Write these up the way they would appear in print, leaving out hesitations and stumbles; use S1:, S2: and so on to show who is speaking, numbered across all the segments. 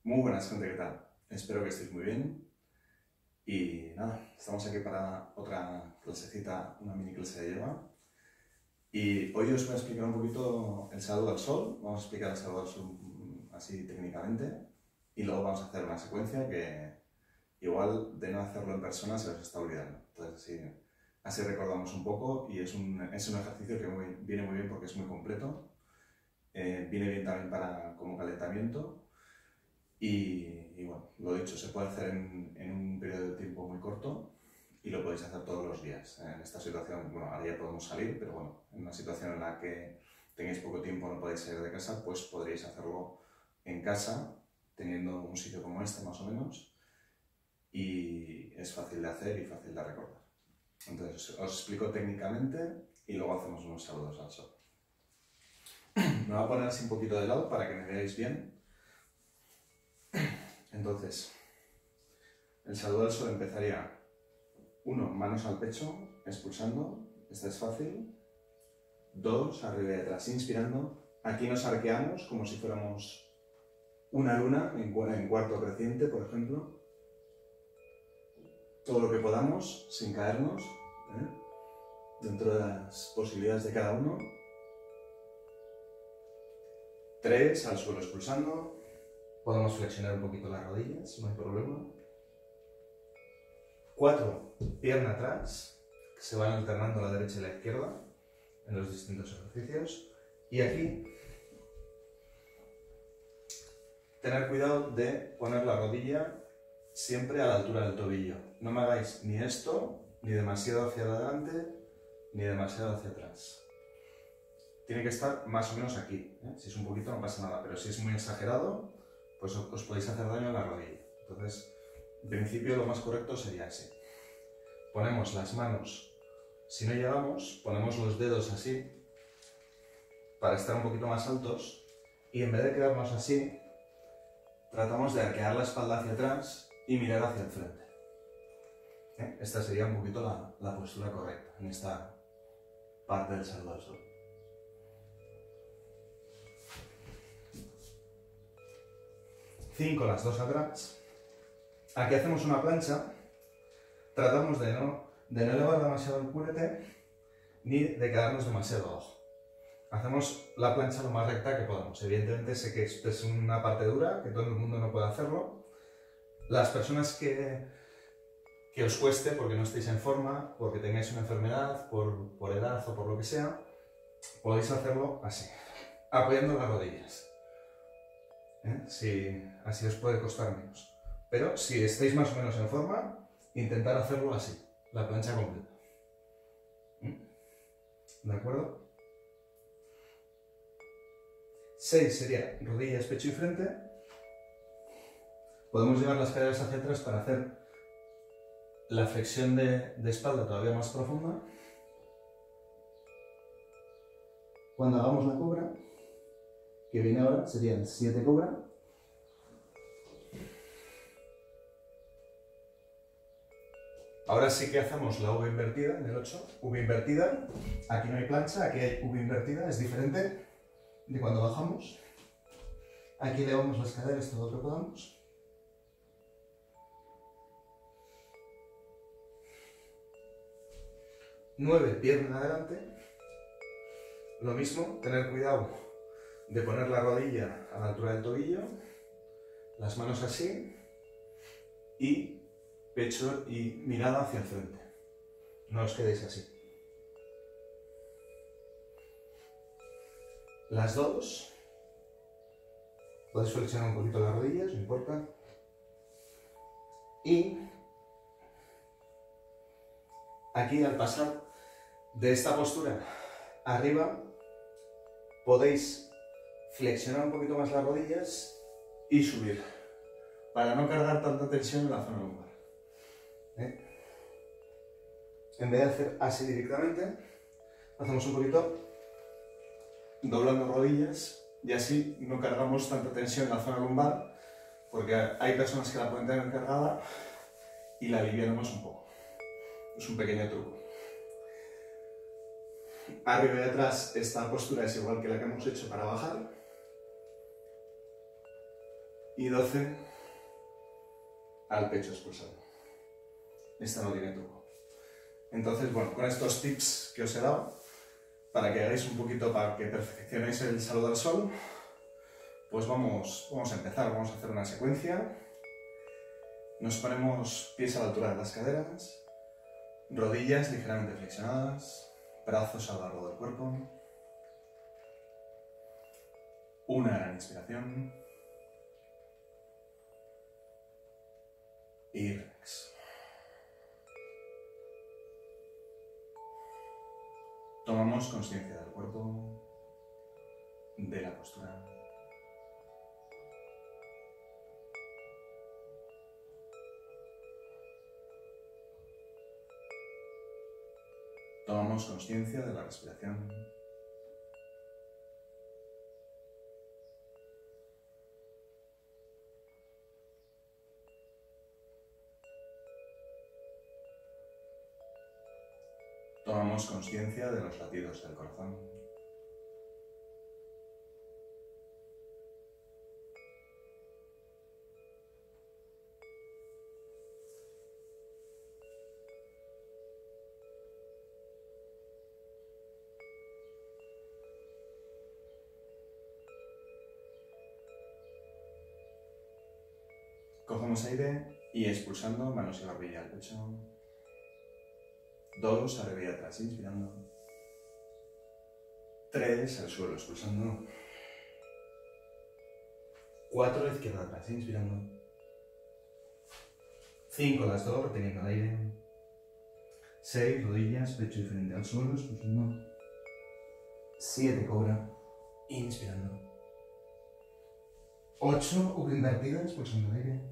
S1: Muy buenas, gente, ¿qué tal? Espero que estéis muy bien. Y nada, estamos aquí para otra clasecita, una mini clase de yoga. Y hoy os voy a explicar un poquito el saludo al sol. Vamos a explicar el saludo al sol así técnicamente. Y luego vamos a hacer una secuencia que igual de no hacerlo en persona se os está olvidando. Entonces así recordamos un poco y es un ejercicio que viene muy bien porque es muy completo. Viene bien también como calentamiento. Y bueno, lo dicho, se puede hacer en un periodo de tiempo muy corto y lo podéis hacer todos los días. En esta situación, bueno, ahora ya podemos salir, pero bueno, en una situación en la que tengáis poco tiempo, no podéis salir de casa, pues podréis hacerlo en casa, teniendo un sitio como este más o menos, y es fácil de hacer y fácil de recordar. Entonces os explico técnicamente y luego hacemos unos saludos al sol. Me voy a poner así un poquito de lado para que me veáis bien. Entonces, el saludo al sol empezaría 1, manos al pecho, expulsando, esta es fácil. 2, arriba y atrás, inspirando. Aquí nos arqueamos como si fuéramos una luna en cuarto creciente, por ejemplo. Todo lo que podamos, sin caernos, dentro de las posibilidades de cada uno. 3, al suelo expulsando. Podemos flexionar un poquito las rodillas, no hay problema. 4, pierna atrás, que se van alternando la derecha y la izquierda en los distintos ejercicios. Y aquí, tener cuidado de poner la rodilla siempre a la altura del tobillo. No me hagáis ni esto, ni demasiado hacia adelante, ni demasiado hacia atrás. Tiene que estar más o menos aquí. Si es un poquito no pasa nada, pero si es muy exagerado, pues os podéis hacer daño a la rodilla. Entonces, en principio lo más correcto sería así. Ponemos las manos, si no llegamos, ponemos los dedos así, para estar un poquito más altos, y en vez de quedarnos así, tratamos de arquear la espalda hacia atrás y mirar hacia el frente. Esta sería un poquito la postura correcta en esta parte del saludo al sol. Cinco, las dos atrás. Aquí hacemos una plancha. Tratamos de no elevar demasiado el culete ni de quedarnos demasiado abajo. Hacemos la plancha lo más recta que podamos. Evidentemente sé que esto es una parte dura, que todo el mundo no puede hacerlo. Las personas que os cueste porque no estéis en forma, porque tengáis una enfermedad, por edad o por lo que sea, podéis hacerlo así, apoyando las rodillas. Así os puede costar menos. Pero si estáis más o menos en forma, intentar hacerlo así, la plancha completa. ¿De acuerdo? 6 sería rodillas, pecho y frente. Podemos llevar las caderas hacia atrás para hacer la flexión de espalda todavía más profunda. Cuando hagamos la cobra, que viene ahora, serían 7 cobra. Ahora sí que hacemos la V invertida en el 8. V invertida, aquí no hay plancha, aquí hay V invertida, es diferente de cuando bajamos. Aquí elevamos las caderas todo lo que podamos. Nueve, pierna adelante. Lo mismo, tener cuidado de poner la rodilla a la altura del tobillo, las manos así y pecho y mirada hacia el frente. No os quedéis así. Las dos, podéis flexionar un poquito las rodillas, no importa. Y aquí al pasar de esta postura arriba, podéis flexionar un poquito más las rodillas y subir, para no cargar tanta tensión en la zona lumbar. En vez de hacer así directamente, hacemos un poquito doblando rodillas y así no cargamos tanta tensión en la zona lumbar, porque hay personas que la pueden tener cargada y la alivianamos un poco. Es un pequeño truco. Arriba y atrás esta postura es igual que la que hemos hecho para bajar. Y 12 al pecho expulsando. Esta no tiene truco. Entonces, bueno, con estos tips que os he dado, para que hagáis un poquito, para que perfeccionéis el saludo al sol, pues vamos a empezar, vamos a hacer una secuencia. Nos ponemos pies a la altura de las caderas, rodillas ligeramente flexionadas, brazos a lo largo del cuerpo. Una gran inspiración. Y relax. Tomamos conciencia del cuerpo, de la postura. Tomamos conciencia de la respiración. Tomamos conciencia de los latidos del corazón. Cogemos aire y expulsando, manos y barbilla al pecho. 2, arriba y atrás, inspirando. 3, al suelo, expulsando. 4, izquierda atrás, inspirando. 5, las 2, reteniendo el aire. 6, rodillas, pecho y frente al suelo, expulsando. 7, cobra, inspirando. 8, U invertida, expulsando el aire.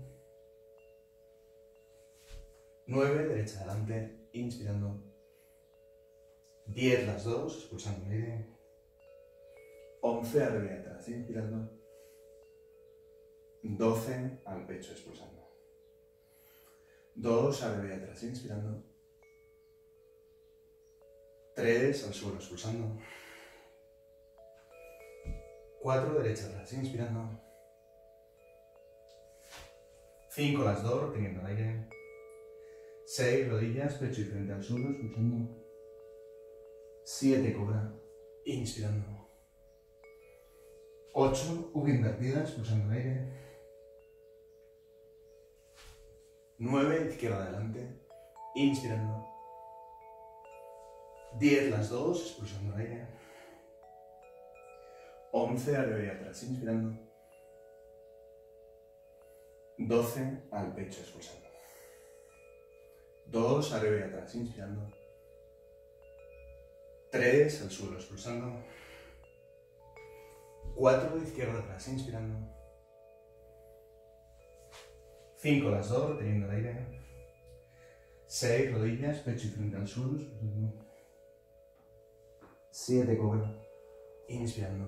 S1: 9, derecha adelante, inspirando. 10, las 2, expulsando el aire. 11, arriba y atrás, inspirando. 12, al pecho, expulsando. 2, arriba y atrás, inspirando. 3, al suelo, expulsando. 4, derecha atrás, inspirando. 5, las 2, reteniendo el aire. 6, rodillas, pecho y frente al suelo, expulsando. 7, cobra, inspirando. 8, U invertida, expulsando el aire. 9, izquierda adelante, inspirando. 10, las 2, expulsando el aire. 11, arriba y atrás, inspirando. 12, al pecho, expulsando. 2, arriba y atrás, inspirando. 3, al suelo, expulsando. 4, izquierda atrás, inspirando. 5, las 2, reteniendo el aire. 6, rodillas, pecho y frente al suelo, expulsando. 7, cobra, inspirando.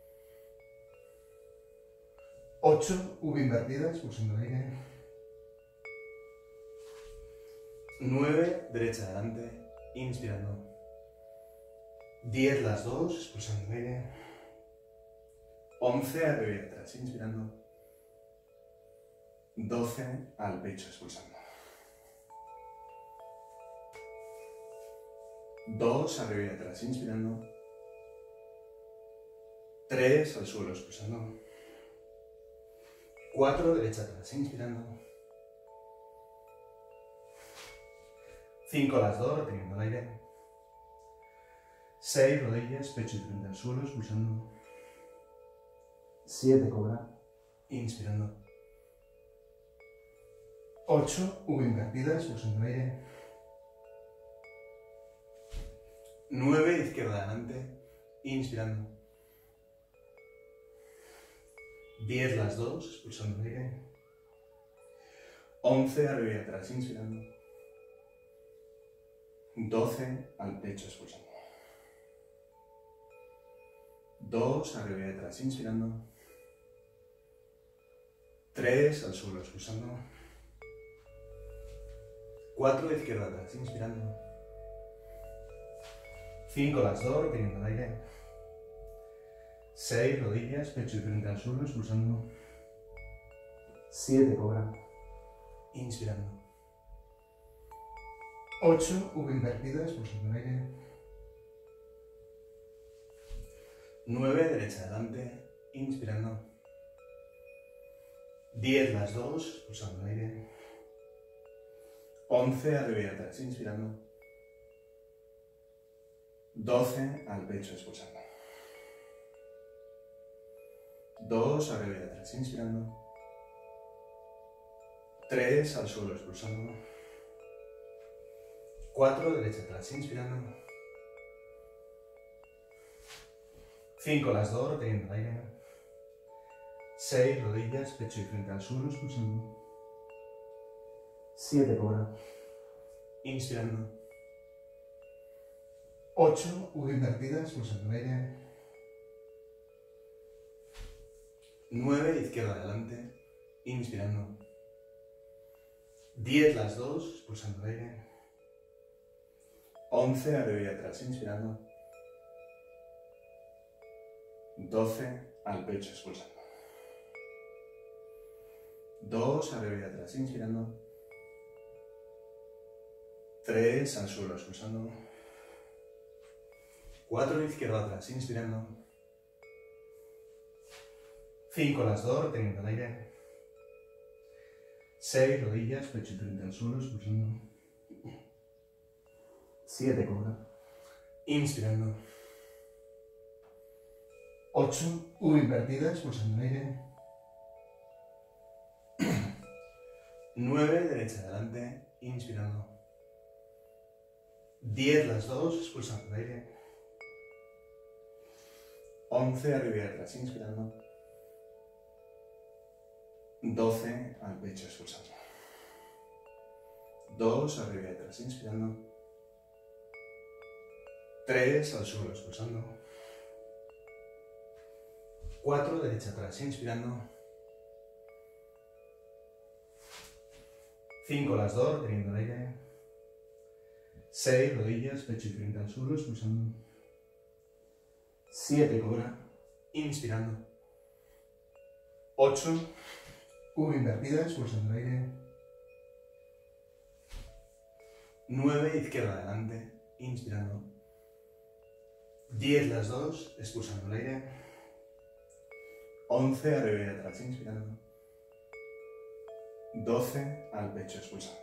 S1: 8, U invertida, expulsando el aire. 9, derecha adelante, inspirando. 10, las 2, expulsando el aire. 11, arriba y atrás, inspirando. 12, al pecho, expulsando. 2, arriba y atrás, inspirando. 3, al suelo, expulsando. 4, derecha atrás, inspirando. 5, las 2, reteniendo el aire. 6, rodillas, pecho y frente al suelo, expulsando. 7, cobra, inspirando. 8, U invertida, expulsando el aire. 9, izquierda adelante, inspirando. 10, las 2, expulsando el aire. 11, arriba y atrás, inspirando. 12, al pecho, expulsando. 2, arriba y atrás, inspirando. 3, al suelo, expulsando. 4, izquierda atrás, inspirando. 5, las 2, reteniendo el aire. 6, rodillas, pecho y frente al suelo, expulsando. 7 cobra. Inspirando. 8, V invertida, expulsando el aire. 9, derecha adelante, inspirando. 10, las dos, expulsando el aire. 11, arriba y atrás, inspirando. 12, al pecho, expulsando. 2, arriba y atrás, inspirando. 3, al suelo, expulsando. 4, derecha atrás, inspirando. 5, las dos, reteniendo el aire. 6, rodillas, pecho y frente al suelo, expulsando. 7, cobra. Inspirando. 8, V invertida, expulsando el aire. 9, izquierda adelante, inspirando. 10, las dos, expulsando el aire. 11, arriba y atrás, inspirando. 12, al pecho, expulsando. 2, arriba y atrás, inspirando. 3, al suelo, expulsando. 4, izquierda atrás, inspirando. 5, las dos, reteniendo el aire. 6, rodillas, pecho y frente al suelo, expulsando. 7, cobra. Inspirando. 8, V invertida, expulsando el aire. 9, derecha adelante, inspirando. 10, las dos, expulsando el aire. 11, arriba y atrás, inspirando. 12, al pecho, expulsando. 2, arriba y atrás, inspirando. 3, al suelo, expulsando. 4, derecha atrás, inspirando. 5, las dos, reteniendo el aire. 6, rodillas, pecho y frente al suelo, expulsando. 7, cobra, inspirando. 8, V invertida, expulsando el aire. 9, izquierda adelante, inspirando. 10, las dos, expulsando el aire. 11, arriba y atrás, inspirando. 12, al pecho, expulsando.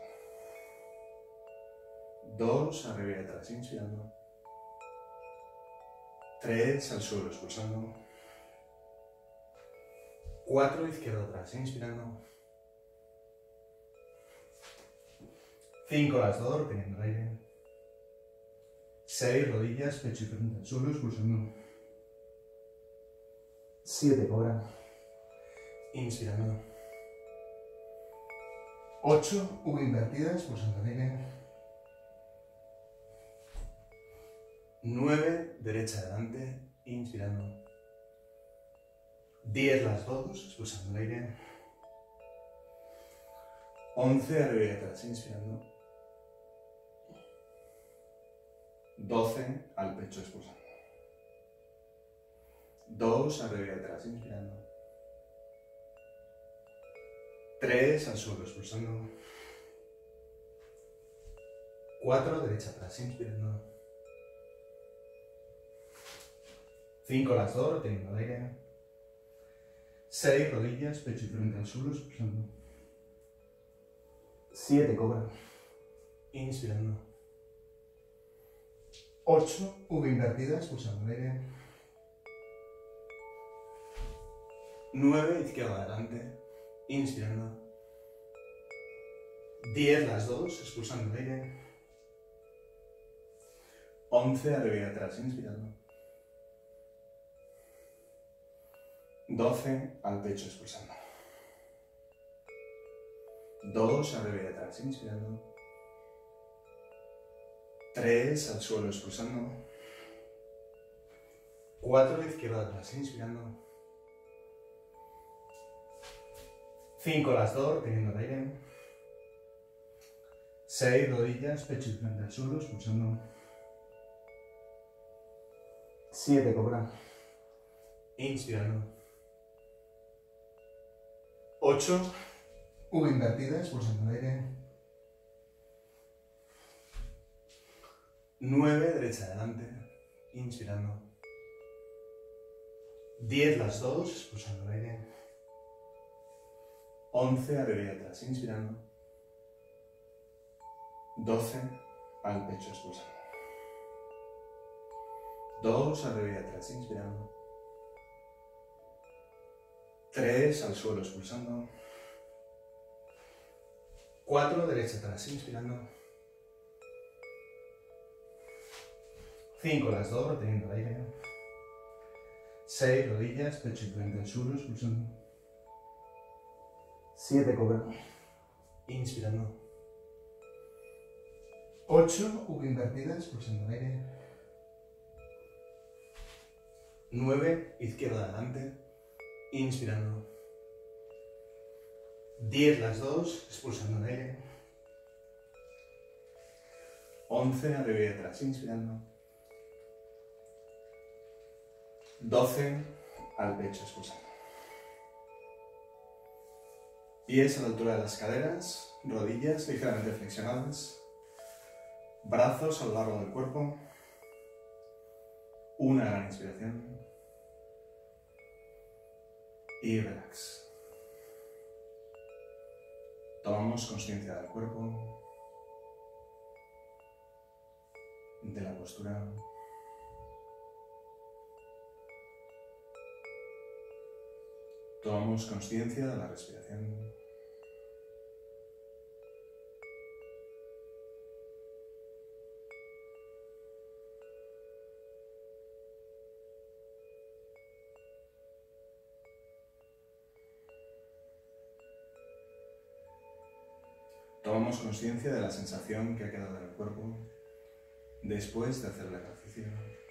S1: 2, arriba y atrás, inspirando. 3, al suelo, expulsando. 4, izquierda atrás, inspirando. 5, las dos, reteniendo el aire. 6, rodillas, pecho y frente al suelo, expulsando. 7, cobra. Inspirando. 8, V invertida, expulsando el aire. 9, derecha adelante, inspirando. 10, las dos, expulsando el aire. 11, arriba y atrás, inspirando. 12, al pecho, expulsando. 2, arriba y atrás, inspirando. 3, al suelo, expulsando. 4, derecha atrás, inspirando. 5, las dos, reteniendo el aire. 6, rodillas, pecho y frente al suelo, expulsando. 7, cobra. Inspirando. 8, V invertida, expulsando el aire. 9, izquierda adelante, inspirando. 10, las dos, expulsando el aire. 11, arriba y atrás, inspirando. 12, al pecho, expulsando. 2, arriba y atrás, inspirando. 3, al suelo, expulsando. 4, izquierda atrás, inspirando. 5, las dos, reteniendo el aire. 6, rodillas, pecho y frente al suelo, expulsando. 7, cobra. Inspirando. 8, V invertida, expulsando el aire. 9, derecha adelante, inspirando. 10 las dos, expulsando el aire. 11, arriba y atrás, inspirando. 12, al pecho, expulsando. 2, arriba y atrás, inspirando. 3, al suelo, expulsando. 4, derecha atrás, inspirando. 5, las dos, reteniendo el aire. 6, rodillas, pecho y frente al suelo, expulsando. 7, cobra, inspirando. 8, V invertida, expulsando el aire. 9, izquierda adelante, inspirando. 10 las dos, expulsando el aire. 11, arriba y atrás, inspirando. 12, al pecho, expulsando. Pies a la altura de las caderas, rodillas ligeramente flexionadas, brazos a lo largo del cuerpo. Una gran inspiración. Y relax. Tomamos conciencia del cuerpo, de la postura. Tomamos conciencia de la respiración. Tomamos conciencia de la sensación que ha quedado en el cuerpo después de hacer el ejercicio.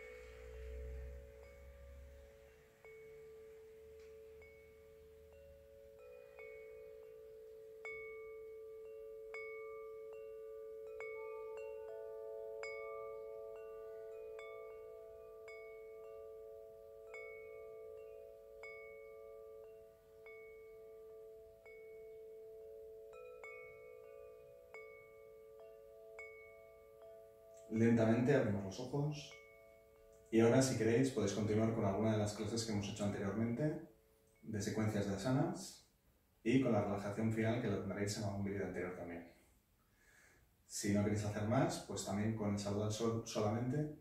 S1: Lentamente abrimos los ojos y ahora, si queréis, podéis continuar con alguna de las clases que hemos hecho anteriormente de secuencias de asanas y con la relajación final, que lo tendréis en algún vídeo anterior también. Si no queréis hacer más, pues también con el saludo al sol solamente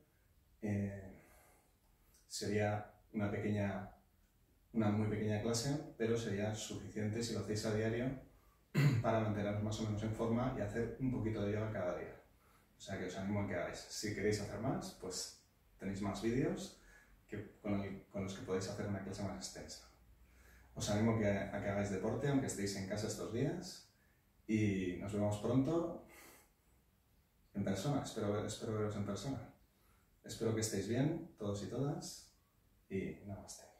S1: sería una muy pequeña clase, pero sería suficiente si lo hacéis a diario para manteneros más o menos en forma y hacer un poquito de yoga cada día. O sea que os animo a que hagáis. Si queréis hacer más, pues tenéis más vídeos con los que podéis hacer una clase más extensa. Os animo a que hagáis deporte, aunque estéis en casa estos días. Y nos vemos pronto en persona. Espero veros en persona. Espero que estéis bien, todos y todas. Y namaste.